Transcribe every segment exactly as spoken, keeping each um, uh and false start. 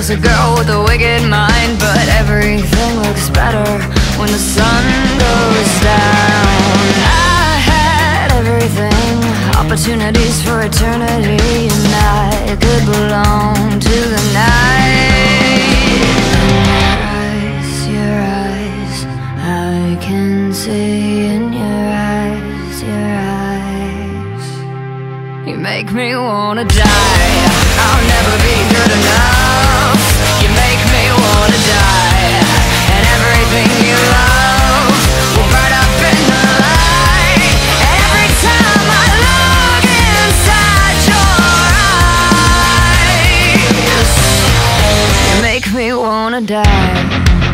just a girl with a wicked mind. But everything looks better when the sun goes down. I had everything, opportunities for eternity, and I could belong to the night. Your eyes, your eyes, I can see in your eyes, your eyes. You make me wanna die. I'll never be good enough. You make me wanna die. And everything you love will burn up in the light. And every time I look inside your eyes, you make me wanna die.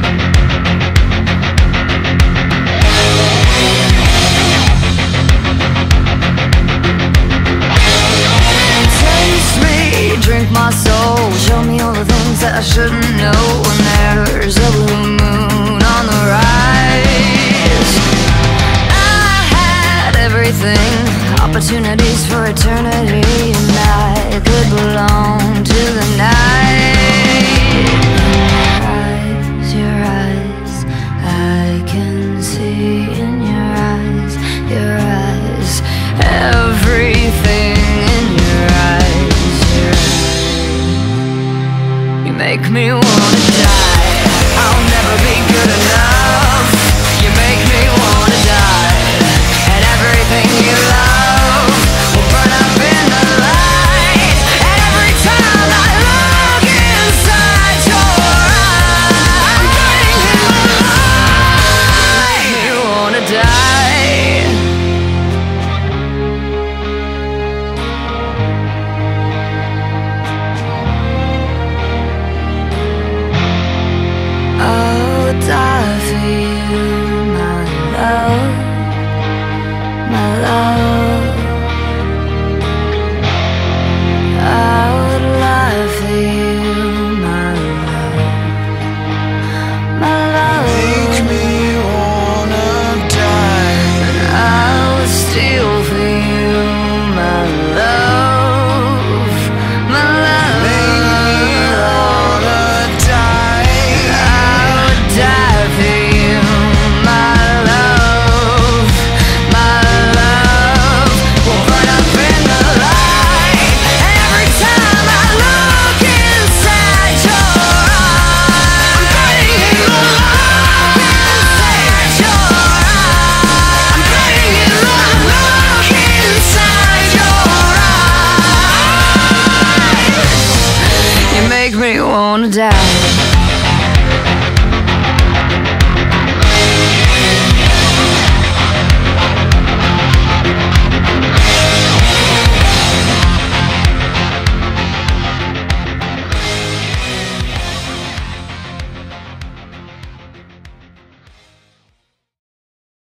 Drink my soul, show me all the things that I shouldn't know. When there's a blue moon on the rise, I had everything, opportunities for eternity, and I could belong to the night. Your eyes, your eyes, I can see in your eyes, your eyes, everything in your eyes. Make me want